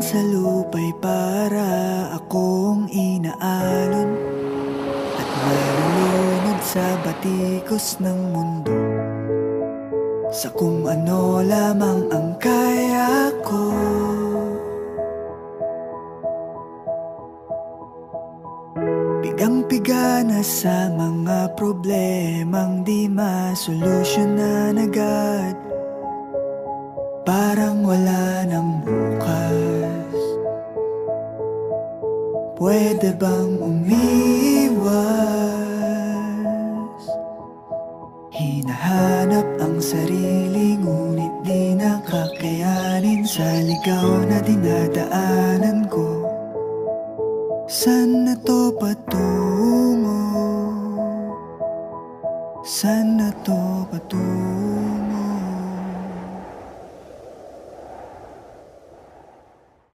sa lupa'y para akong inaalon at nalulunod sa batikos ng mundo, sa kung ano lamang ang kaya ko. Pigang-piga na sa mga problemang di masolusyonan agad, parang wala nang bukas. Pwede bang umiwas? Hinahanap ang sarili ngunit di nakakayanin sa ligaw na dinadaanan ko. Saan na to patungo? Saan na to patungo?